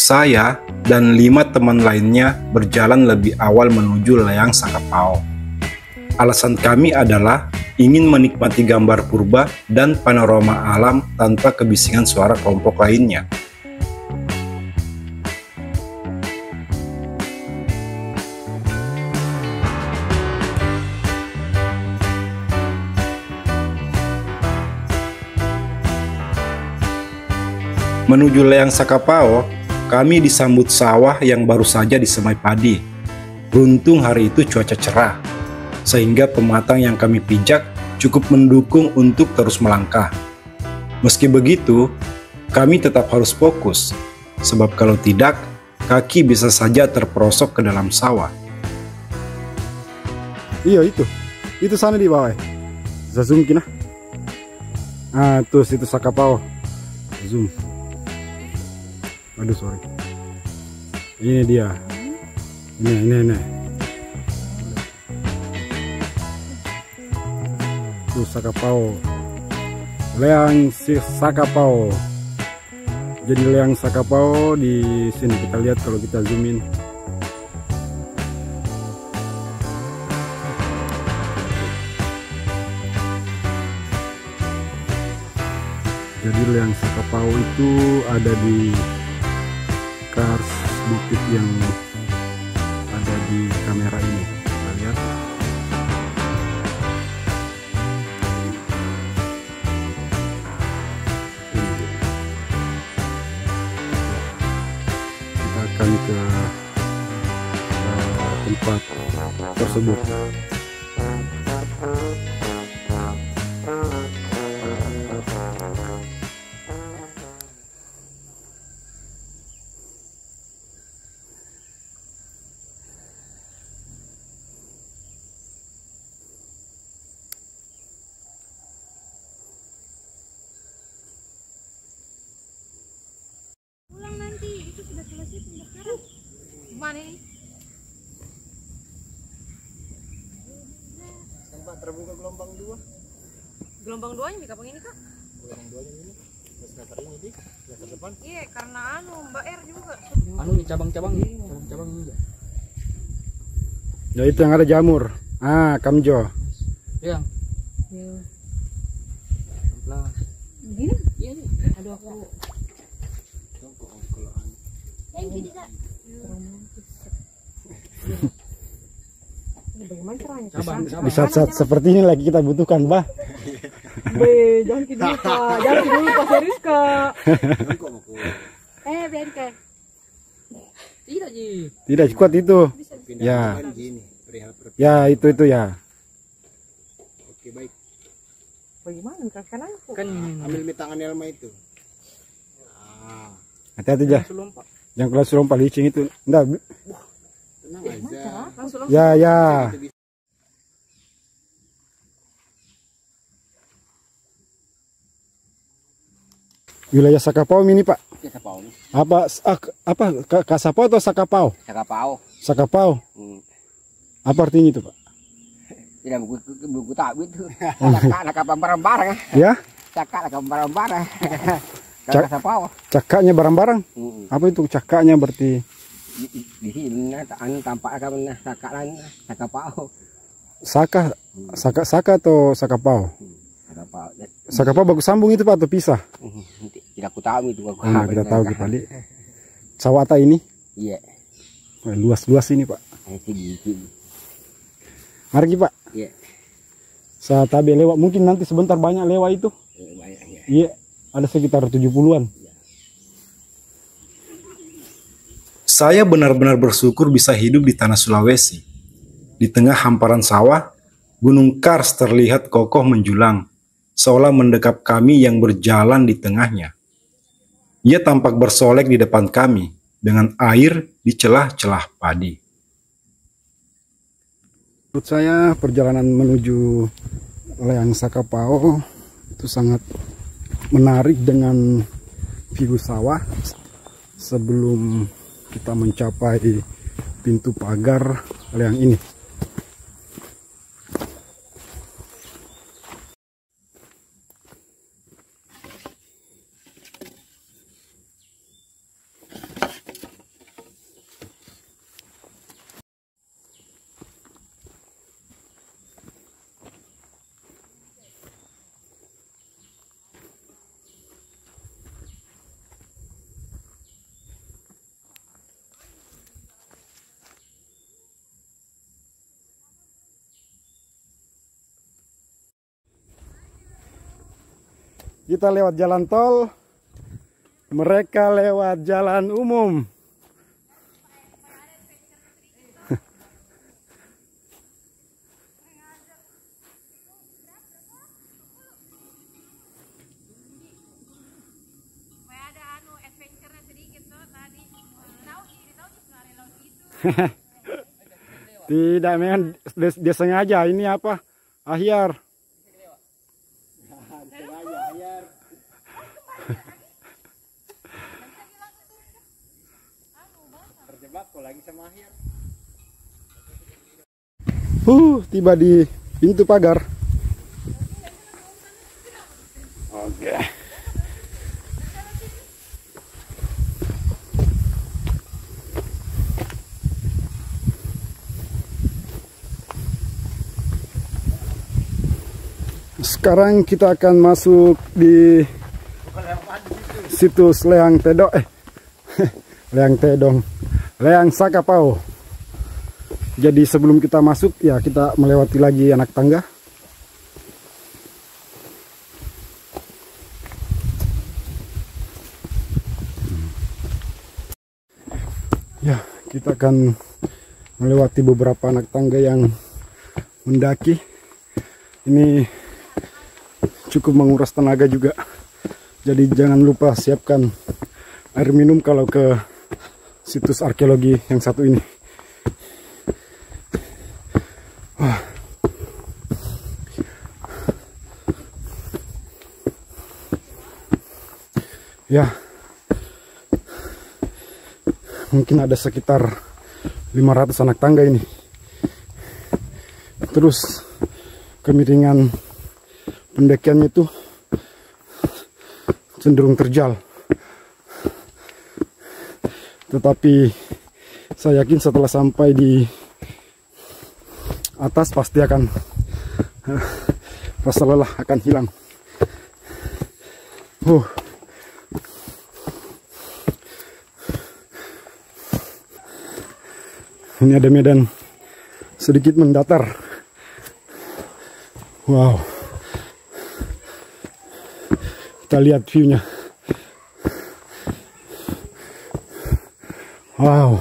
Saya dan 5 teman lainnya berjalan lebih awal menuju Leang Sakapao. Alasan kami adalah ingin menikmati gambar purba dan panorama alam tanpa kebisingan suara kelompok lainnya. Menuju Leang Sakapao, kami disambut sawah yang baru saja disemai padi. Beruntung hari itu cuaca cerah, sehingga pematang yang kami pijak cukup mendukung untuk terus melangkah. Meski begitu, kami tetap harus fokus, sebab kalau tidak, kaki bisa saja terperosok ke dalam sawah. Iya itu sana di bawah. Bisa zoom kina. Tuh situ Sakapao. Zoom. Aduh sorry. Ini dia. Ini. Tuh Sakapao. Leang Sakapao. Jadi Leang Sakapao di sini kita lihat kalau kita zoom in. Jadi Leang Sakapao itu ada di Kars bukit yang ada di kamera ini. Kita lihat. Kita akan ke tempat tersebut. Mana ini? Tempat terbuka gelombang 2. Gelombang 2-nya di kapan ini, Kak? Gelombang 2-nya ini. Meter ini di meter depan. Iya, karena Mbak R juga. Ini cabang-cabang ini, cabang-cabang ini. Ya itu yang ada jamur. Kamjo. Yang. Pelan. Gini? Iya nih. Aduh aku. Yang gini, Kak. Bagaimana caranya? Di saat-saat seperti ini lagi kita butuhkan, Bah. Jangan gitu Kak. Jangan dulu Pak, serius Kak. BNK. Tidak Ji. Tidak kuat itu. Ya. Ya itu ya. Oke baik. Bagaimana kan aku? Kan ambil tangan Elma itu. Hati-hati aja. Yang kelas lompat licin itu. Enggak. Tenang aja. Ya. Wilayah Sakapao ini, Pak. Sakapao. Apa Kasapao atau Sakapao? Sakapao. Sakapao. Apa artinya itu, Pak? Tidak buku tahu itu. Cakak barang-barang. Ya? Cakak barang-barang. Sakapao. Cakaknya barang-barang. Apa itu cakaknya berarti? Di sini tampak Sakapao. Saka atau Sakapao? Sakapao bagus sambung itu, Pak, atau pisah? Tidak aku tahu itu. Kita tahu kita lihat. Sawata ini? Iya. Luas-luas ini, Pak. Mari, Pak. Iya. Saat tabe lewat, mungkin nanti sebentar banyak lewat itu. Banyak ya. Iya, ada sekitar 70-an. Saya benar-benar bersyukur bisa hidup di tanah Sulawesi. Di tengah hamparan sawah, Gunung Kars terlihat kokoh menjulang, seolah mendekap kami yang berjalan di tengahnya. Ia tampak bersolek di depan kami, dengan air di celah-celah padi. Menurut saya perjalanan menuju Leang Sakapao itu sangat menarik dengan view sawah sebelum kita mencapai pintu pagar Leang ini. Kita lewat jalan tol, mereka lewat jalan umum. Tidak, memang dia sengaja. Ini apa? Ahyar. Terjebak kok lagi sama akhir. Tiba di pintu pagar. Oke. Sekarang kita akan masuk di situs Leang Tedong, Leang Tedong, Leang Sakapau. Jadi sebelum kita masuk ya kita melewati lagi anak tangga. Ya, kita akan melewati beberapa anak tangga yang mendaki. Ini cukup menguras tenaga juga. Jadi jangan lupa siapkan air minum kalau ke situs arkeologi yang satu ini. Wah. Ya. Mungkin ada sekitar 500 anak tangga ini. Terus kemiringan pendakiannya itu cenderung terjal, tetapi saya yakin setelah sampai di atas pasti akan rasa lelah akan hilang. Ini ada medan sedikit mendatar. Wow. Kita lihat view-nya. Wow.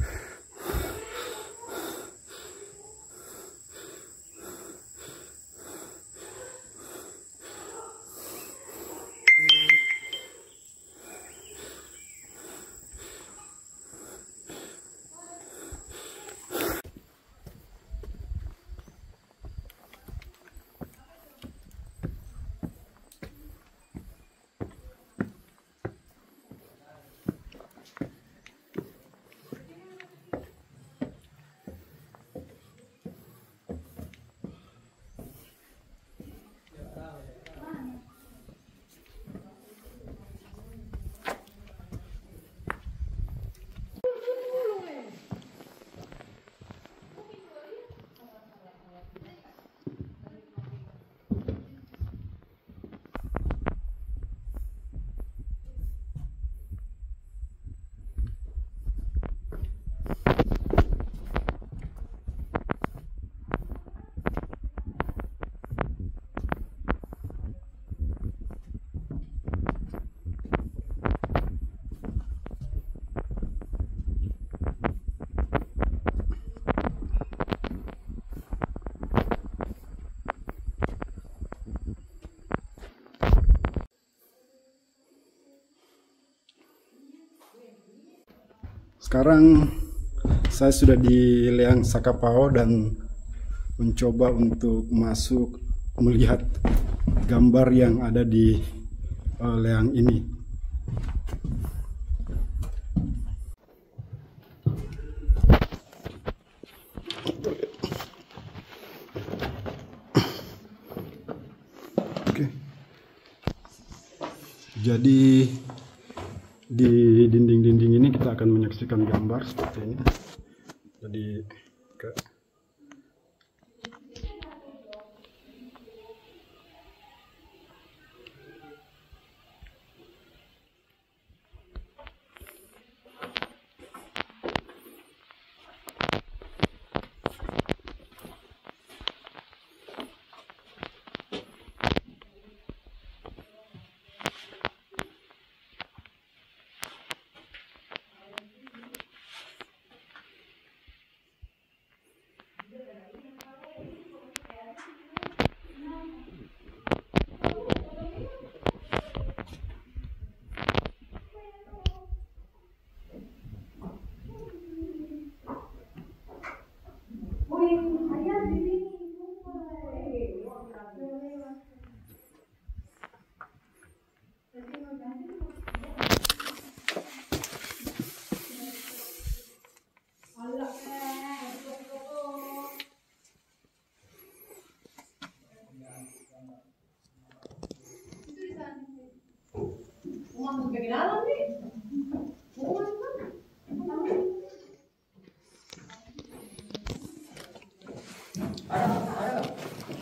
Sekarang saya sudah di Leang Sakapau dan mencoba untuk masuk melihat gambar yang ada di Leang ini. Oke. Jadi di dinding-dinding ini kita akan menyaksikan gambar seperti ini. Jadi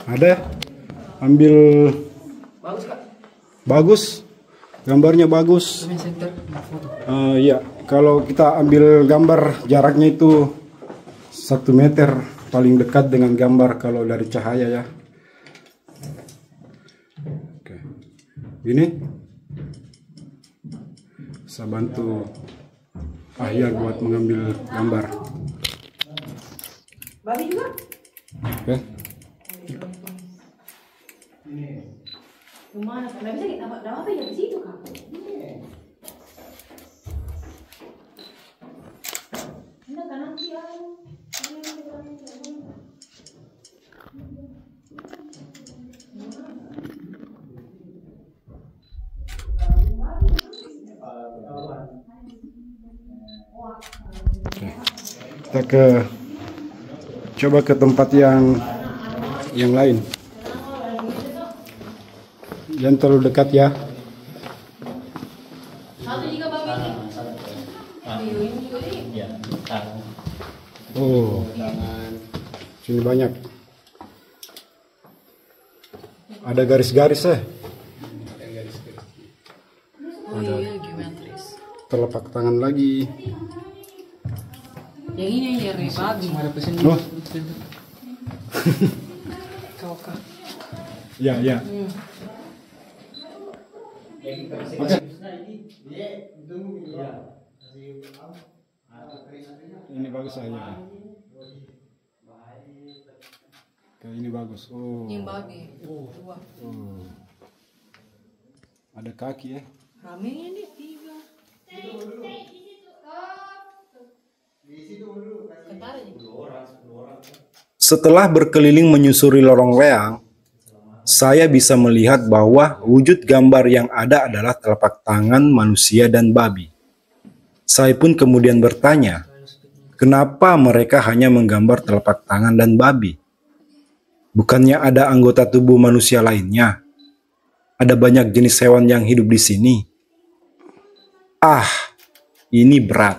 Ada? Ambil. Bagus kak. Bagus. Gambarnya bagus. Iya, kalau kita ambil gambar jaraknya itu 1 meter paling dekat dengan gambar kalau dari cahaya ya. Oke. Ini saya bantu Ahyar buat mengambil gambar. Babi juga. Oke. Gimana? Nggak bisa kita dapat apa ya di situ kak? Enggak kan nanti Kita coba ke tempat yang lain. Jangan terlalu dekat ya. Oh, sini banyak. Ada garis-garis ya. Ada telapak tangan lagi. yang ini ya babi. Oh. Ya, ya. Oke. Ini bagus aja. Kayak ini bagus. Oh. Yang babi. Dua. Oh. Ada kaki ya. Ramenya nih 3. Setelah berkeliling menyusuri lorong leang, saya bisa melihat bahwa wujud gambar yang ada adalah telapak tangan manusia dan babi. Saya pun kemudian bertanya, kenapa mereka hanya menggambar telapak tangan dan babi? Bukannya ada anggota tubuh manusia lainnya? Ada banyak jenis hewan yang hidup di sini. Ah, ini berat.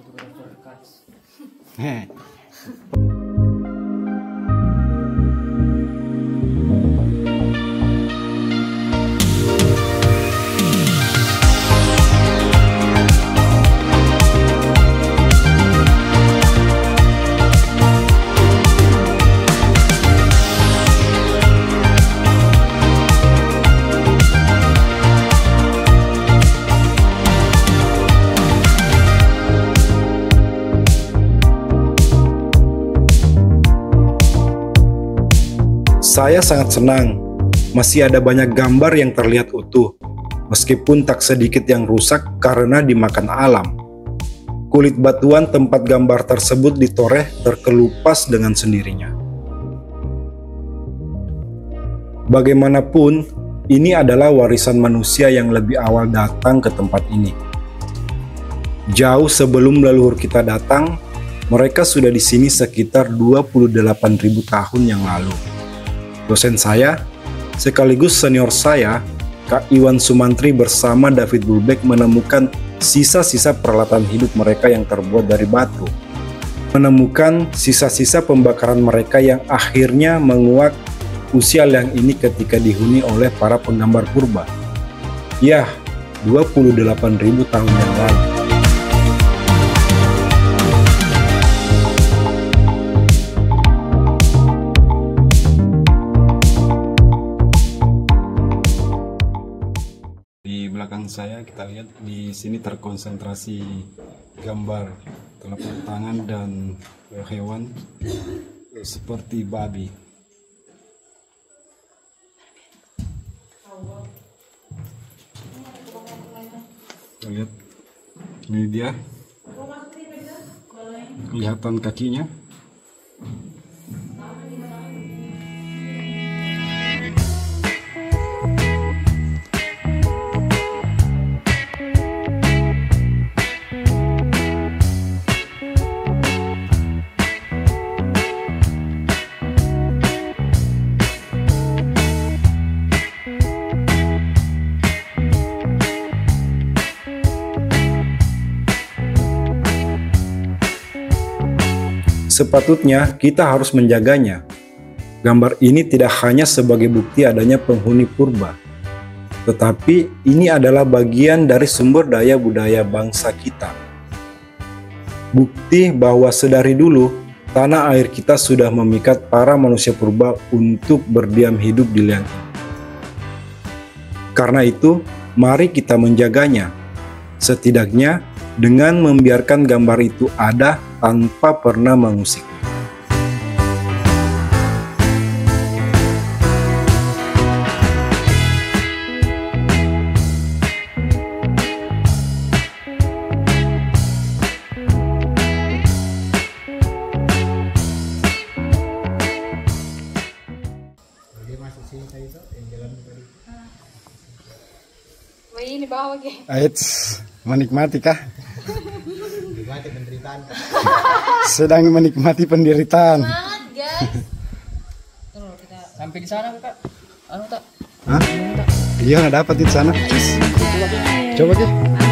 Saya sangat senang, masih ada banyak gambar yang terlihat utuh, meskipun tak sedikit yang rusak karena dimakan alam. Kulit batuan tempat gambar tersebut ditoreh terkelupas dengan sendirinya. Bagaimanapun, ini adalah warisan manusia yang lebih awal datang ke tempat ini. Jauh sebelum leluhur kita datang, mereka sudah di sini sekitar 28.000 tahun yang lalu. Dosen saya, sekaligus senior saya, Kak Iwan Sumantri bersama David Bulbeck menemukan sisa-sisa peralatan hidup mereka yang terbuat dari batu. Menemukan sisa-sisa pembakaran mereka yang akhirnya menguak usia liang ini ketika dihuni oleh para penggambar purba. Yah, 28.000 tahun yang lalu. Belakang saya kita lihat di sini terkonsentrasi gambar telapak tangan dan hewan seperti babi. Kita lihat ini dia, kelihatan kakinya. Sepatutnya kita harus menjaganya. Gambar ini tidak hanya sebagai bukti adanya penghuni purba, tetapi ini adalah bagian dari sumber daya budaya bangsa kita. Bukti bahwa sedari dulu tanah air kita sudah memikat para manusia purba untuk berdiam hidup di liang ini. Karena itu, mari kita menjaganya. Setidaknya dengan membiarkan gambar itu ada tanpa pernah mengusik. Ini bawa ke. Aits, menikmati kah? Sedang menikmati penderitaan. Semangat guys. Sampai di sana Kak. Anu tak? Hah? Iya, nggak dapat di sana. Coba Ki.